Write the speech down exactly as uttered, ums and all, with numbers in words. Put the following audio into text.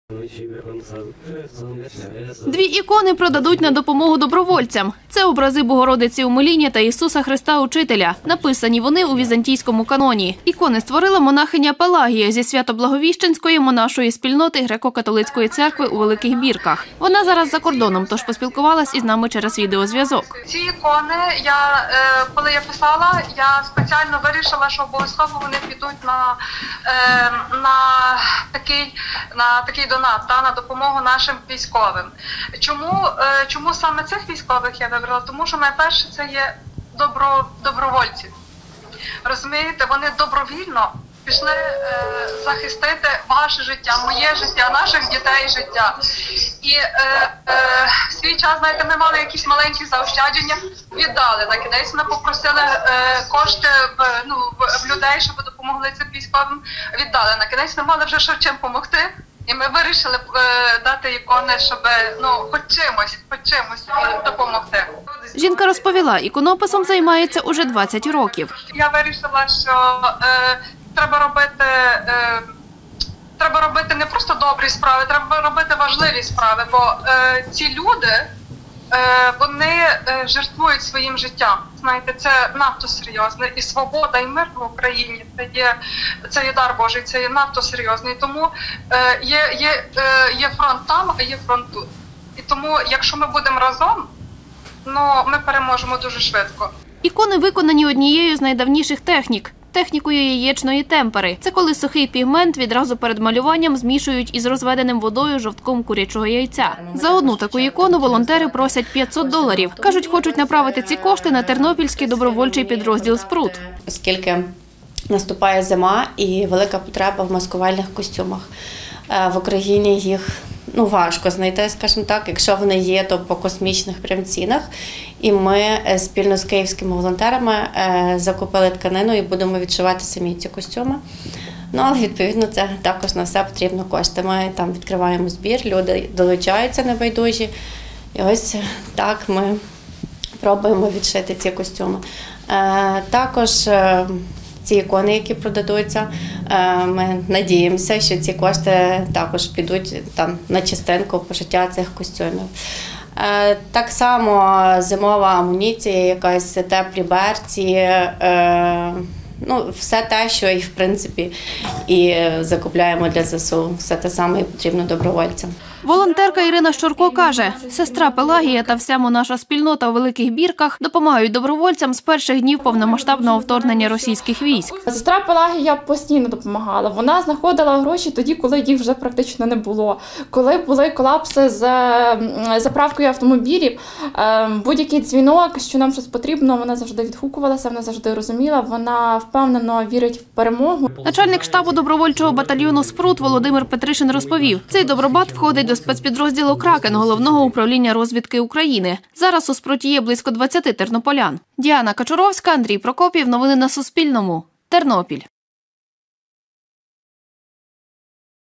Дві ікони продадуть на допомогу добровольцям. Це образи Богородиці у Миліні та Ісуса Христа Учителя. Написані вони у візантійському каноні. Ікони створила монахиня Пелагія зі Свято-Благовіщенської монашої спільноти Греко-католицької церкви у Великих Бірках. Вона зараз за кордоном, тож поспілкувалась із нами через відеозв'язок. Ці ікони, я, коли я писала, я спеціально вирішила, що обов'язково вони підуть на, на, такий, на такий донат, та, на допомогу нашим військовим. Чому, чому саме цих військових я вибрала? Тому що найперше це є добро, добровольці. Розумієте, вони добровільно пішли е, захистити ваше життя, моє життя, наших дітей життя. І е, е, в свій час, знаєте, ми мали якісь маленькі заощадження, віддали. На кінець ми попросили е, кошти в, ну, в, в людей, щоб допомогли цим військовим, віддали. На кінець ми мали вже що чим допомогти. І ми вирішили е, дати ікони, щоб ну, хоч чимось, хоч чимось допомогти. Жінка розповіла, іконописом займається уже двадцять років. Я вирішила, що е, треба робити, е, треба робити не просто добрі справи, треба робити важливі справи, бо е, ці люди, е, вони е, жертвують своїм життям. Знаєте, це надто серйозно. І свобода, і мир в Україні – це є, це є дар Божий, це є надто серйозно. І тому е, є, є, е, є фронт там, а є фронт тут. І тому, якщо ми будемо разом, ну, ми переможемо дуже швидко. Ікони виконані однією з найдавніших технік – технікою яєчної темпери. Це коли сухий пігмент відразу перед малюванням змішують із розведеним водою жовтком курячого яйця. За одну таку ікону волонтери просять п'ятсот доларів. Кажуть, хочуть направити ці кошти на тернопільський добровольчий підрозділ «Спрут». Оскільки наступає зима і велика потреба в маскувальних костюмах. В Україні їх ну, важко знайти, скажімо так, якщо вони є, то по космічних прям цінах. І ми спільно з київськими волонтерами закупили тканину і будемо відшивати самі ці костюми. Ну, але, відповідно, це також на все потрібно кошти. Ми там відкриваємо збір, люди долучаються небайдужі. І ось так ми пробуємо відшити ці костюми. Також ці ікони, які продадуться, ми надіємося, що ці кошти також підуть там на частинку пошиття цих костюмів. Так само зимова амуніція, якась теплі берці, ну, все те, що і в принципі і закупляємо для ЗСУ, все те саме і потрібно добровольцям. Волонтерка Ірина Щурко каже, сестра Пелагія та вся монаша спільнота у Великих Бірках допомагають добровольцям з перших днів повномасштабного вторгнення російських військ. Сестра Пелагія постійно допомагала. Вона знаходила гроші тоді, коли їх вже практично не було. Коли були колапси з заправкою автомобілів, будь-який дзвінок, що нам щось потрібно, вона завжди відгукувалася, вона завжди розуміла, вона впевнено вірить в перемогу. Начальник штабу добровольчого батальйону «Спрут» Володимир Петришин розповів, цей добробат входить до спецпідрозділу «Кракен» Головного управління розвідки України. Зараз у «Спруті» є близько двадцяти тернополян. Діана Качуровська, Андрій Прокопів. Новини на Суспільному. Тернопіль.